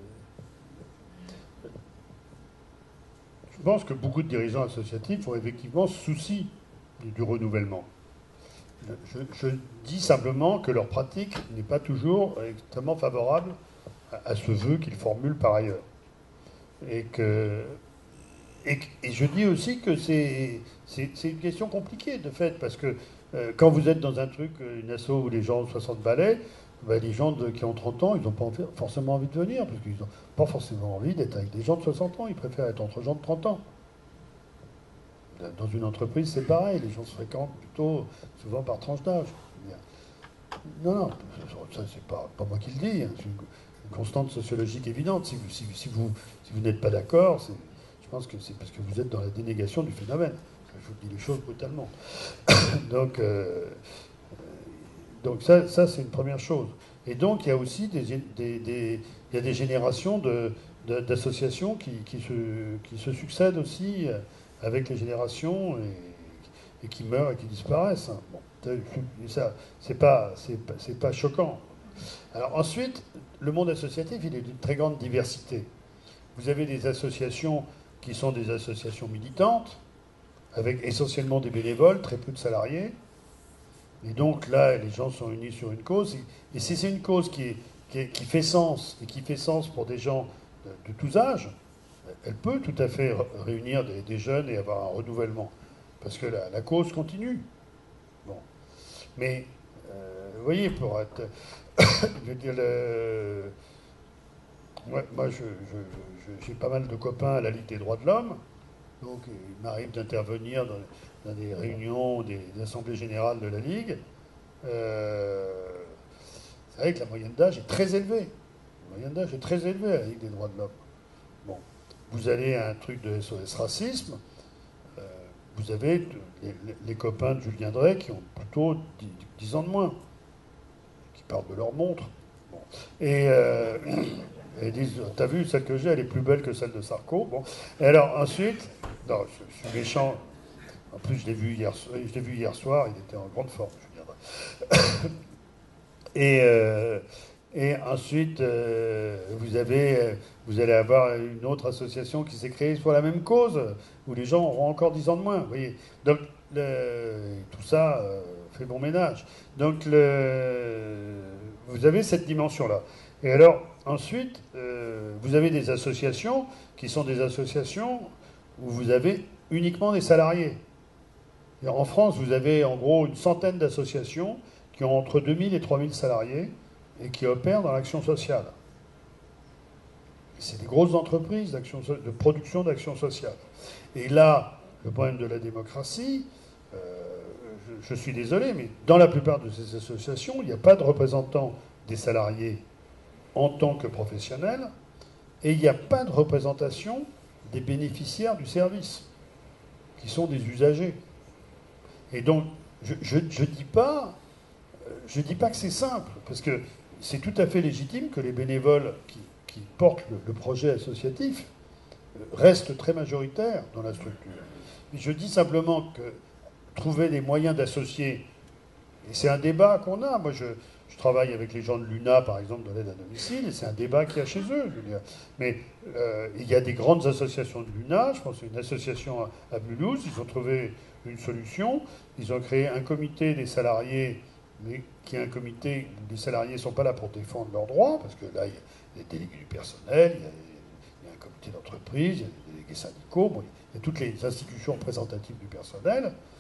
je pense que beaucoup de dirigeants associatifs ont effectivement souci du, du renouvellement. Je, je dis simplement que leur pratique n'est pas toujours extrêmement favorable à, à ce vœu qu'ils formulent par ailleurs. Et que... Et, et je dis aussi que c'est une question compliquée, de fait, parce que euh, quand vous êtes dans un truc, une asso où les gens ont soixante balais, ben, les gens de, qui ont trente ans, ils n'ont pas forcément envie de venir, parce qu'ils n'ont pas forcément envie d'être avec des gens de soixante ans, ils préfèrent être entre gens de trente ans. Dans une entreprise, c'est pareil, les gens se fréquentent plutôt souvent par tranche d'âge. Non, non, ça c'est pas, pas moi qui le dis, hein, c'est une, une constante sociologique évidente. Si vous, si, si vous, si vous n'êtes pas d'accord, c'est... Je pense que c'est parce que vous êtes dans la dénégation du phénomène. Je vous dis les choses brutalement. donc, euh, donc ça, ça c'est une première chose. Et donc, il y a aussi des, des, des, il y a des générations d'associations qui, qui, se, qui se succèdent aussi avec les générations et, et qui meurent et qui disparaissent. Bon, ça, c'est pas, c'est pas choquant. Alors ensuite, le monde associatif, il est d'une très grande diversité. Vous avez des associations qui sont des associations militantes, avec essentiellement des bénévoles, très peu de salariés. Et donc là, les gens sont unis sur une cause. Et si c'est une cause qui, est, qui, est, qui fait sens, et qui fait sens pour des gens de, de tous âges, elle peut tout à fait réunir des, des jeunes et avoir un renouvellement. Parce que la, la cause continue. Bon. Mais, euh, vous voyez, pour être... je veux dire, le... Ouais, moi, je, je, j'ai pas mal de copains à la Ligue des droits de l'homme, donc il m'arrive d'intervenir dans, dans des réunions, des, des assemblées générales de la Ligue. Euh, c'est vrai que la moyenne d'âge est très élevée. La moyenne d'âge est très élevée à la Ligue des droits de l'homme. Bon, vous allez à un truc de S O S Racisme, euh, vous avez les, les copains de Julien Drey qui ont plutôt dix ans de moins, qui parlent de leur montre. Bon. Et... Euh, Et ils disent, t'as vu, celle que j'ai, elle est plus belle que celle de Sarko. Bon. Et alors, ensuite, non, je, je suis méchant. En plus, je l'ai vu hier, je l'ai vu hier soir, il était en grande forme, je dirais. Et, euh, et ensuite, euh, vous, avez, vous allez avoir une autre association qui s'est créée pour la même cause, où les gens auront encore dix ans de moins. Vous voyez. Donc, le, tout ça euh, fait bon ménage. Donc, le, vous avez cette dimension-là. Et alors, ensuite, euh, vous avez des associations qui sont des associations où vous avez uniquement des salariés. Et en France, vous avez en gros une centaine d'associations qui ont entre deux mille et trois mille salariés et qui opèrent dans l'action sociale. C'est des grosses entreprises de production d'action sociale. Et là, le problème de la démocratie, euh, je, je suis désolé, mais dans la plupart de ces associations, il n'y a pas de représentants des salariés en tant que professionnels, et il n'y a pas de représentation des bénéficiaires du service, qui sont des usagers. Et donc, je ne dis pas, je dis pas que c'est simple, parce que c'est tout à fait légitime que les bénévoles qui, qui portent le, le projet associatif restent très majoritaires dans la structure. Mais je dis simplement que trouver des moyens d'associer, et c'est un débat qu'on a, moi je... Je travaille avec les gens de l'U N A, par exemple, de l'aide à domicile, et c'est un débat qu'il y a chez eux. Je veux dire. Mais euh, il y a des grandes associations de l'U N A, je pense à une association à Mulhouse, ils ont trouvé une solution, ils ont créé un comité des salariés, mais qui est un comité où les salariés ne sont pas là pour défendre leurs droits, parce que là, il y a des délégués du personnel, il y a, il y a un comité d'entreprise, il y a des délégués syndicaux, bon, il y a toutes les institutions représentatives du personnel.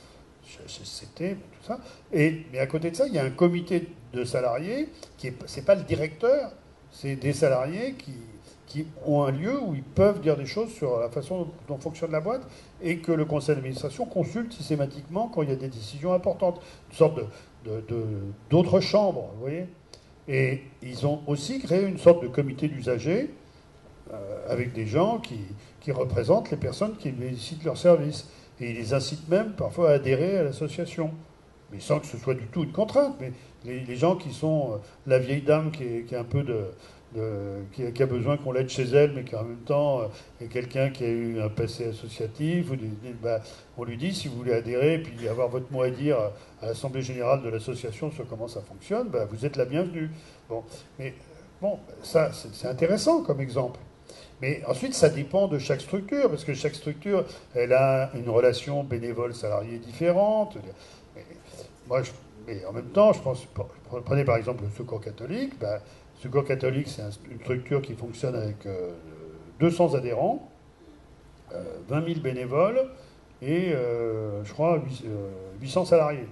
H S C T, tout ça. Et, mais à côté de ça, il y a un comité de salariés, qui est, c'est pas le directeur, c'est des salariés qui, qui ont un lieu où ils peuvent dire des choses sur la façon dont fonctionne la boîte et que le conseil d'administration consulte systématiquement quand il y a des décisions importantes. Une sorte de, de, de, d'autres chambres, vous voyez. Et ils ont aussi créé une sorte de comité d'usagers euh, avec des gens qui, qui représentent les personnes qui bénéficient de leurs services. Et ils les incitent même parfois à adhérer à l'association. Mais sans que ce soit du tout une contrainte. Mais les, les gens qui sont euh, la vieille dame qui, est, qui, est un peu de, de, qui, a, qui a besoin qu'on l'aide chez elle, mais qui en même temps euh, est quelqu'un qui a eu un passé associatif, ou des, des, bah, on lui dit si vous voulez adhérer et puis avoir votre mot à dire à l'Assemblée Générale de l'association sur comment ça fonctionne, bah, vous êtes la bienvenue. Bon, mais bon, ça c'est, c'est intéressant comme exemple. Mais ensuite, ça dépend de chaque structure, parce que chaque structure, elle a une relation bénévole-salarié différente. Mais, moi, je, mais en même temps, je pense, prenez par exemple le Secours catholique. Ben, le Secours catholique, c'est un, une structure qui fonctionne avec euh, deux cents adhérents, euh, vingt mille bénévoles et, euh, je crois, huit cents salariés.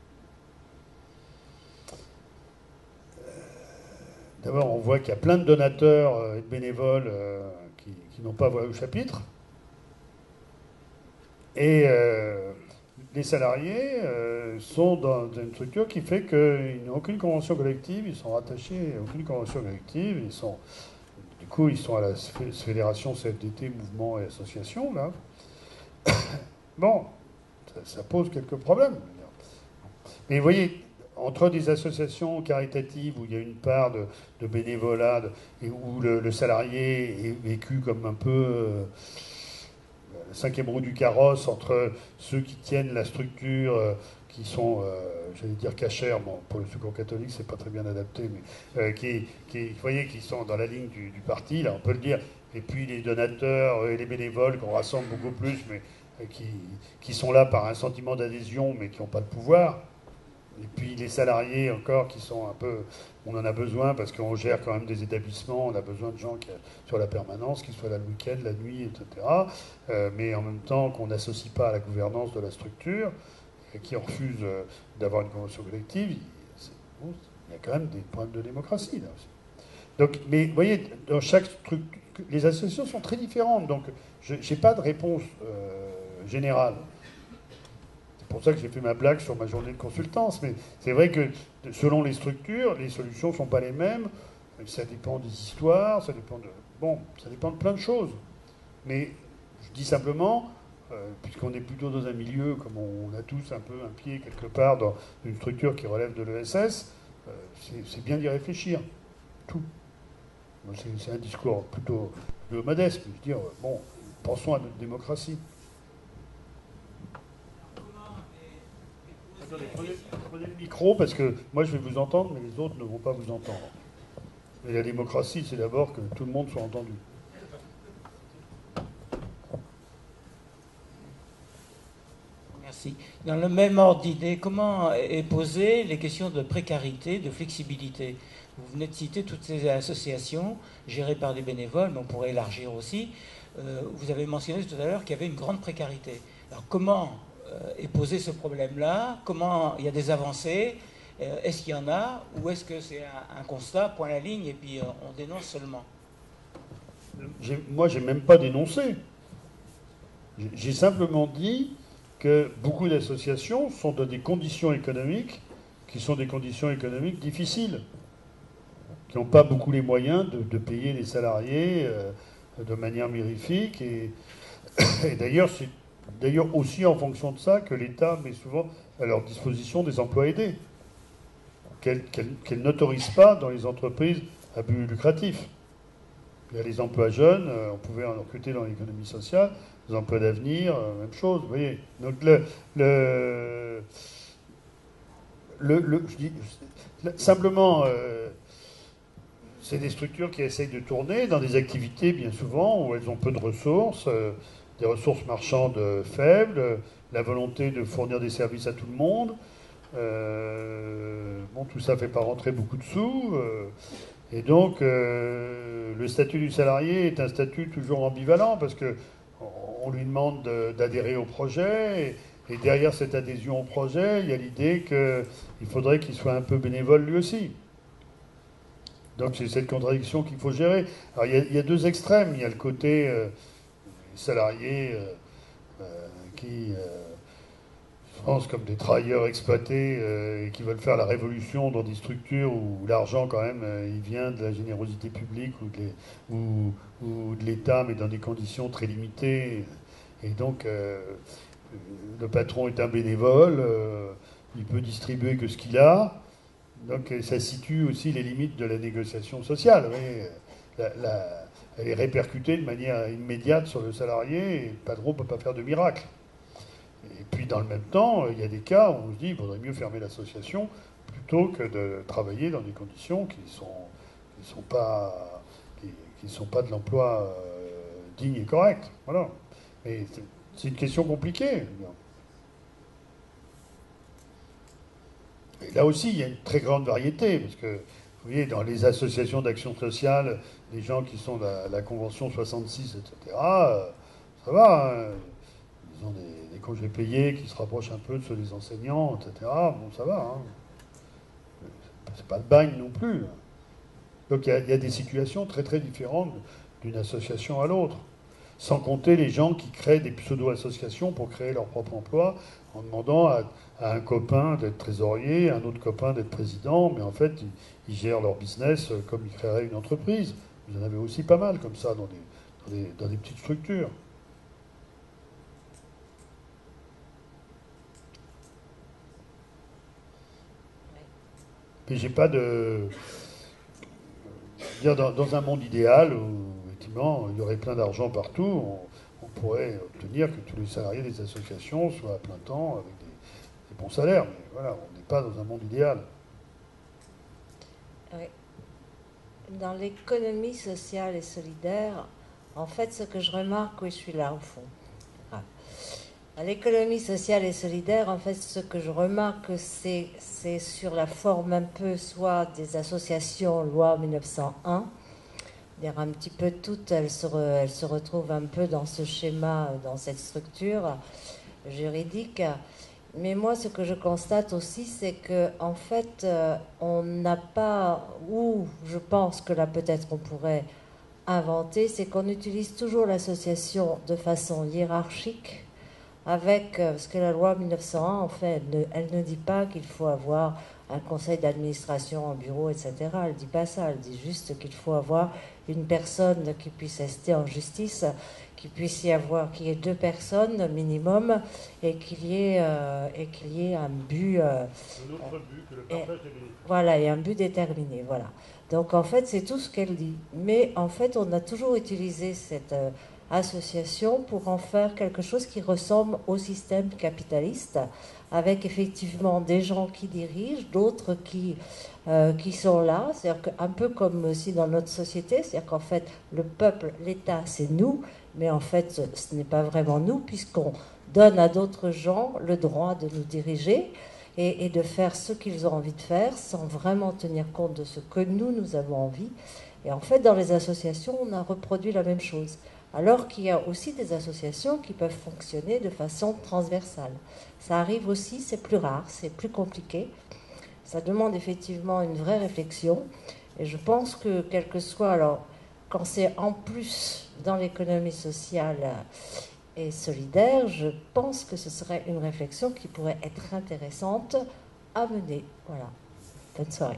D'abord, on voit qu'il y a plein de donateurs et de bénévoles euh, qui, qui n'ont pas voix au chapitre. Et euh, les salariés euh, sont dans une structure qui fait qu'ils n'ont aucune convention collective, ils sont rattachés à aucune convention collective, ils sont, du coup, ils sont à la fédération C F D T, mouvement et association, là. Bon, ça, ça pose quelques problèmes. Mais vous voyez, entre des associations caritatives où il y a une part de, de bénévolat de, et où le, le salarié est vécu comme un peu euh, la cinquième roue du carrosse, entre ceux qui tiennent la structure, euh, qui sont, euh, j'allais dire cachères, bon, pour le Secours catholique, c'est pas très bien adapté, mais euh, qui, qui, vous voyez, qui sont dans la ligne du, du parti, là, on peut le dire, et puis les donateurs et les bénévoles qu'on rassemble beaucoup plus, mais euh, qui, qui sont là par un sentiment d'adhésion, mais qui n'ont pas le pouvoir. Et puis les salariés encore qui sont un peu... On en a besoin parce qu'on gère quand même des établissements, on a besoin de gens qui, sur la permanence, qui soient là le week-end, la nuit, et cetera. Euh, mais en même temps qu'on n'associe pas à la gouvernance de la structure, et qui refusent euh, d'avoir une convention collective, il, bon, il y a quand même des problèmes de démocratie là aussi. Donc, mais vous voyez, dans chaque structure, les associations sont très différentes, donc je n'ai pas de réponse euh, générale. C'est pour ça que j'ai fait ma blague sur ma journée de consultance. Mais c'est vrai que selon les structures, les solutions ne sont pas les mêmes. Ça dépend des histoires, ça dépend de... Bon, ça dépend de plein de choses. Mais je dis simplement, euh, puisqu'on est plutôt dans un milieu, comme on a tous un peu un pied quelque part dans une structure qui relève de l'E S S, euh, c'est, c'est bien d'y réfléchir. Tout. C'est, c'est un discours plutôt, plutôt modeste. Je veux dire, bon, pensons à notre démocratie. Attendez, prenez, prenez le micro, parce que moi je vais vous entendre, mais les autres ne vont pas vous entendre. Et la démocratie, c'est d'abord que tout le monde soit entendu.
Merci. Dans le même ordre d'idée, comment est posée les questions de précarité, de flexibilité? Vous venez de citer toutes ces associations gérées par des bénévoles, mais on pourrait élargir aussi. Euh, vous avez mentionné tout à l'heure qu'il y avait une grande précarité. Alors comment est posé ce problème-là? Comment il y a des avancées? Est-ce qu'il y en a? Ou est-ce que c'est un, un constat, point la ligne, et puis on dénonce seulement?
J'ai, moi, j'ai même pas dénoncé. J'ai, j'ai simplement dit que beaucoup d'associations sont dans des conditions économiques qui sont des conditions économiques difficiles, qui n'ont pas beaucoup les moyens de, de payer les salariés euh, de manière mirifique. Et, et d'ailleurs, c'est D'ailleurs aussi en fonction de ça que l'État met souvent à leur disposition des emplois aidés, qu'elle, qu'elle, qu'elle n'autorise pas dans les entreprises à but lucratif. Il y a les emplois jeunes, on pouvait en recruter dans l'économie sociale, les emplois d'avenir, même chose, vous voyez. Donc le, le, le, le je dis, simplement, euh, c'est des structures qui essayent de tourner dans des activités bien souvent où elles ont peu de ressources. Euh, des ressources marchandes faibles, la volonté de fournir des services à tout le monde. Euh, bon, tout ça ne fait pas rentrer beaucoup de sous. Euh, et donc, euh, le statut du salarié est un statut toujours ambivalent parce qu'on lui demande de, d'adhérer au projet Et derrière cette adhésion au projet, il y a l'idée qu'il faudrait qu'il soit un peu bénévole lui aussi. Donc c'est cette contradiction qu'il faut gérer. Alors il y, a, il y a deux extrêmes. Il y a le côté euh, salarié euh, euh, qui euh, pensent comme des travailleurs exploités euh, et qui veulent faire la révolution dans des structures où l'argent quand même euh, il vient de la générosité publique ou de, les, ou, ou de l'État, mais dans des conditions très limitées. Et donc euh, le patron est un bénévole, euh, il peut distribuer que ce qu'il a. Donc ça situe aussi les limites de la négociation sociale. Oui. La, la, elle est répercutée de manière immédiate sur le salarié et le patron ne peut pas faire de miracle. Et puis dans le même temps, il y a des cas où on se dit qu'il vaudrait mieux fermer l'association plutôt que de travailler dans des conditions qui ne sont, qui sont, pas, qui, qui sont pas de l'emploi euh, digne et correct. Voilà. Mais c'est une question compliquée. Et là aussi, il y a une très grande variété, parce que, vous voyez, dans les associations d'action sociale, les gens qui sont de la, la Convention soixante-six, et cetera, euh, ça va, hein. Ils ont des, des congés payés qui se rapprochent un peu de ceux des enseignants, et cetera. Bon, ça va. Hein. C'est pas le bagne non plus. Donc il y, a, il y a des situations très très différentes d'une association à l'autre. Sans compter les gens qui créent des pseudo-associations pour créer leur propre emploi, en demandant à, à un copain d'être trésorier, à un autre copain d'être président, mais en fait, ils, ils gèrent leur business comme ils créeraient une entreprise. Vous en avez aussi pas mal comme ça dans des, dans des, dans des petites structures. Mais j'ai pas de... Dire, dans, dans un monde idéal où, effectivement, il y aurait plein d'argent partout, on, on pourrait obtenir que tous les salariés des associations soient à plein temps avec des, des bons salaires. Mais voilà, on n'est pas dans un monde idéal.
Oui. Dans l'économie sociale et solidaire, en fait, ce que je remarque, oui, je suis là au fond. Ah. Dans l'économie sociale et solidaire, en fait, ce que je remarque, c'est, c'est sur la forme un peu, soit des associations loi mille neuf cent un, dire un petit peu toutes, elles se, re, elles se retrouvent un peu dans ce schéma, dans cette structure juridique. Mais moi, ce que je constate aussi, c'est que en fait, euh, on n'a pas, ou je pense que là peut-être on pourrait inventer, c'est qu'on utilise toujours l'association de façon hiérarchique, avec, parce que la loi mille neuf cent un, en fait, elle ne, elle ne dit pas qu'il faut avoir un conseil d'administration, un bureau, et cetera. Elle ne dit pas ça, elle dit juste qu'il faut avoir une personne qui puisse rester en justice, qu'il puisse y avoir, qu'il y ait deux personnes minimum, et qu'il y ait, euh, et qu'il y ait un but... Euh,
un autre but que le partage des bénéfices.
Voilà, et un but déterminé, voilà. Donc en fait, c'est tout ce qu'elle dit. Mais en fait, on a toujours utilisé cette... Euh, association pour en faire quelque chose qui ressemble au système capitaliste, avec effectivement des gens qui dirigent, d'autres qui, euh, qui sont là, c'est-à-dire qu'un peu comme aussi dans notre société, c'est-à-dire qu'en fait le peuple, l'État, c'est nous, mais en fait ce n'est pas vraiment nous, puisqu'on donne à d'autres gens le droit de nous diriger et, et de faire ce qu'ils ont envie de faire sans vraiment tenir compte de ce que nous, nous avons envie. Et en fait, dans les associations, on a reproduit la même chose. Alors qu'il y a aussi des associations qui peuvent fonctionner de façon transversale. Ça arrive aussi, c'est plus rare, c'est plus compliqué. Ça demande effectivement une vraie réflexion. Et je pense que, quel que soit, alors, quand c'est en plus dans l'économie sociale et solidaire, je pense que ce serait une réflexion qui pourrait être intéressante à mener. Voilà. Bonne soirée.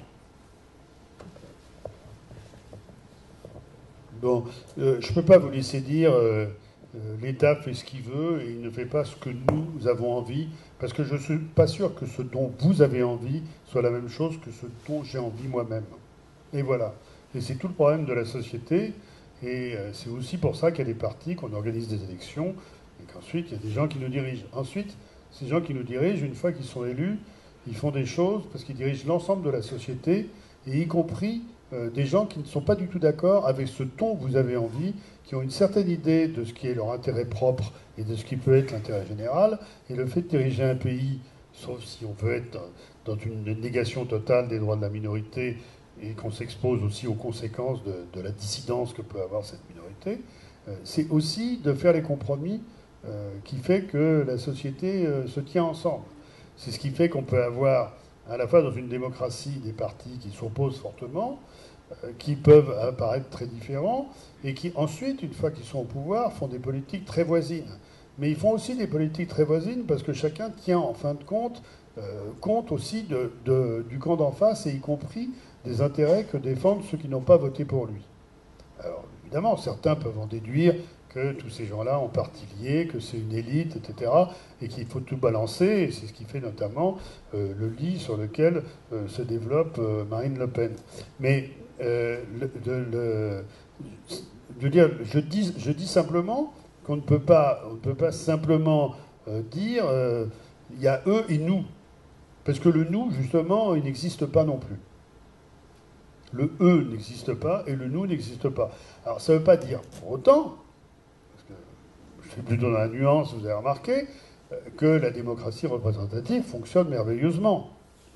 Bon, euh, je ne peux pas vous laisser dire euh, euh, l'État fait ce qu'il veut et il ne fait pas ce que nous avons envie, parce que je ne suis pas sûr que ce dont vous avez envie soit la même chose que ce dont j'ai envie moi-même. Et voilà. Et c'est tout le problème de la société, et euh, c'est aussi pour ça qu'il y a des partis, qu'on organise des élections, et qu'ensuite il y a des gens qui nous dirigent. Ensuite, ces gens qui nous dirigent, une fois qu'ils sont élus, ils font des choses parce qu'ils dirigent l'ensemble de la société, et y compris... Euh, des gens qui ne sont pas du tout d'accord avec ce dont vous avez envie, qui ont une certaine idée de ce qui est leur intérêt propre et de ce qui peut être l'intérêt général. Et le fait de diriger un pays, sauf si on veut être dans une négation totale des droits de la minorité et qu'on s'expose aussi aux conséquences de, de la dissidence que peut avoir cette minorité, euh, c'est aussi de faire les compromis euh, qui fait que la société euh, se tient ensemble. C'est ce qui fait qu'on peut avoir à la fois dans une démocratie des partis qui s'opposent fortement, euh, qui peuvent apparaître très différents, et qui ensuite, une fois qu'ils sont au pouvoir, font des politiques très voisines. Mais ils font aussi des politiques très voisines parce que chacun tient en fin de compte euh, compte aussi de, de, du camp d'en face, et y compris des intérêts que défendent ceux qui n'ont pas voté pour lui. Alors évidemment, certains peuvent en déduire que tous ces gens-là ont parti lié, que c'est une élite, et cetera, et qu'il faut tout balancer, et c'est ce qui fait notamment euh, le lit sur lequel euh, se développe euh, Marine Le Pen. Mais euh, le, de, le, je veux dire, je dis, je dis simplement qu'on ne peut pas, on ne peut pas simplement euh, dire euh, il y a eux et nous, parce que le nous, justement, il n'existe pas non plus. Le eux n'existe pas et le nous n'existe pas. Alors ça ne veut pas dire pour autant, parce que je suis plutôt dans la nuance, vous avez remarqué, que la démocratie représentative fonctionne merveilleusement.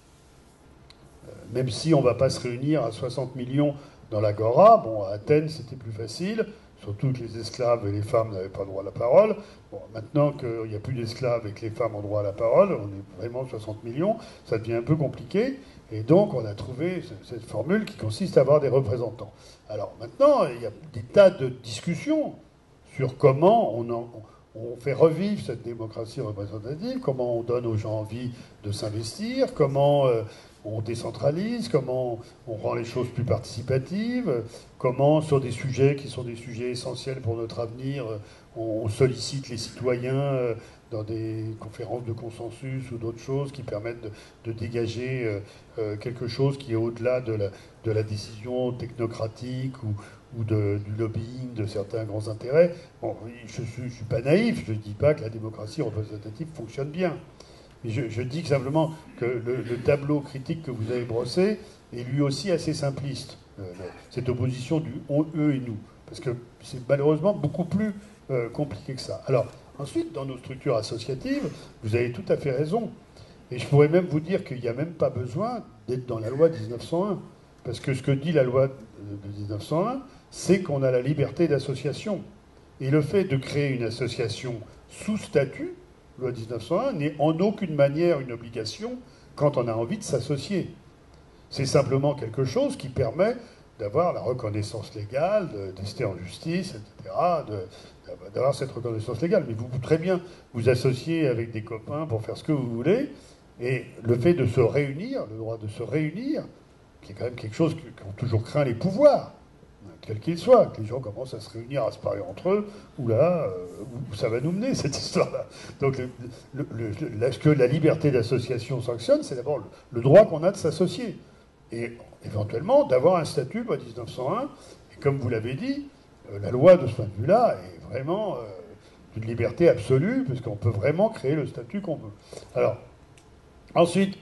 Même si on ne va pas se réunir à soixante millions dans l'Agora, bon, à Athènes c'était plus facile, surtout que les esclaves et les femmes n'avaient pas droit à la parole. Bon, maintenant qu'il n'y a plus d'esclaves et que les femmes ont droit à la parole, on est vraiment soixante millions, ça devient un peu compliqué. Et donc, on a trouvé cette formule qui consiste à avoir des représentants. Alors maintenant, il y a des tas de discussions sur comment on, en, on fait revivre cette démocratie représentative, comment on donne aux gens envie de s'investir, comment euh, on décentralise, comment on rend les choses plus participatives, comment, sur des sujets qui sont des sujets essentiels pour notre avenir, on sollicite les citoyens dans des conférences de consensus ou d'autres choses qui permettent de, de dégager euh, quelque chose qui est au-delà de la, de la décision technocratique ou, ou de, du lobbying de certains grands intérêts. Bon, je ne suis pas naïf, je ne dis pas que la démocratie représentative fonctionne bien. Mais je, je dis simplement que le, le tableau critique que vous avez brossé est lui aussi assez simpliste. Euh, cette opposition du on, eux et nous. Parce que c'est malheureusement beaucoup plus euh, compliqué que ça. Alors, ensuite, dans nos structures associatives, vous avez tout à fait raison. Et je pourrais même vous dire qu'il n'y a même pas besoin d'être dans la loi dix-neuf cent un. Parce que ce que dit la loi de dix-neuf cent un, c'est qu'on a la liberté d'association. Et le fait de créer une association sous statut, loi dix-neuf cent un, n'est en aucune manière une obligation quand on a envie de s'associer. C'est simplement quelque chose qui permet d'avoir la reconnaissance légale, de tester en justice, et cetera, de, d'avoir cette reconnaissance légale. Mais vous pouvez très bien vous associer avec des copains pour faire ce que vous voulez, et le fait de se réunir, le droit de se réunir, qui est quand même quelque chose qu'ont toujours craint les pouvoirs, quels qu'ils soient, que les gens commencent à se réunir, à se parler entre eux, ou là, euh, où ça va nous mener, cette histoire-là. Donc, le, le, le, ce que la liberté d'association sanctionne, c'est d'abord le, le droit qu'on a de s'associer. Et éventuellement d'avoir un statut, loi dix-neuf cent un, et comme vous l'avez dit, euh, la loi de ce point de vue-là est vraiment euh, d'une liberté absolue, puisqu'on peut vraiment créer le statut qu'on veut. Alors, ensuite,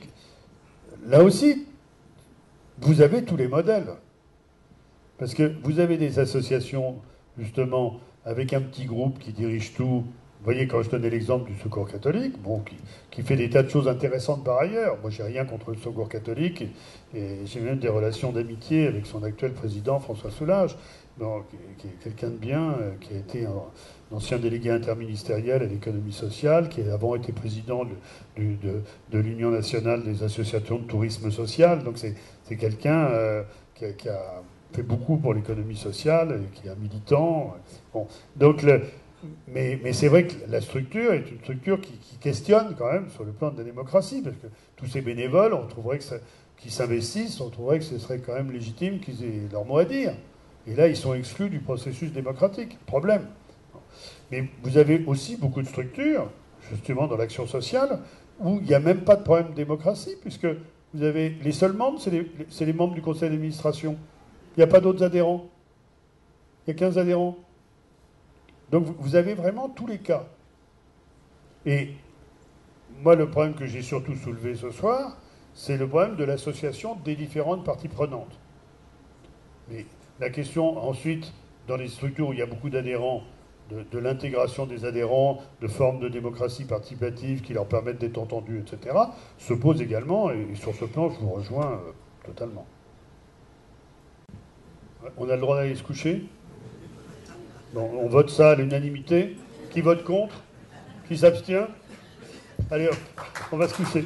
là aussi, vous avez tous les modèles. Parce que vous avez des associations, justement, avec un petit groupe qui dirige tout. Vous voyez, quand je donnais l'exemple du Secours catholique, bon, qui, qui fait des tas de choses intéressantes par ailleurs. Moi, j'ai rien contre le Secours catholique, et, et j'ai même des relations d'amitié avec son actuel président, François Soulage, donc, qui est quelqu'un de bien, qui a été un, un ancien délégué interministériel à l'économie sociale, qui a avant été président de, de, de, de l'Union nationale des associations de tourisme social. Donc, c'est, c'est quelqu'un euh, qui, a, qui a fait beaucoup pour l'économie sociale, et qui est un militant. Bon, donc, le, mais, mais c'est vrai que la structure est une structure qui, qui questionne quand même sur le plan de la démocratie, parce que tous ces bénévoles, on trouverait que ça, qui s'investissent, on trouverait que ce serait quand même légitime qu'ils aient leur mot à dire. Et là, ils sont exclus du processus démocratique. Problème. Mais vous avez aussi beaucoup de structures, justement dans l'action sociale, où il n'y a même pas de problème de démocratie, puisque vous avez les seuls membres, c'est les, c'est les membres du conseil d'administration. Il n'y a pas d'autres adhérents. Il y a quinze adhérents. Donc vous avez vraiment tous les cas. Et moi, le problème que j'ai surtout soulevé ce soir, c'est le problème de l'association des différentes parties prenantes. Mais la question ensuite, dans les structures où il y a beaucoup d'adhérents, de, de l'intégration des adhérents, de formes de démocratie participative qui leur permettent d'être entendus, et cetera, se pose également, et sur ce plan, je vous rejoins euh, totalement. On a le droit d'aller se coucher ? Bon, on vote ça à l'unanimité. Qui vote contre ? Qui s'abstient? Allez hop, on va se coucher.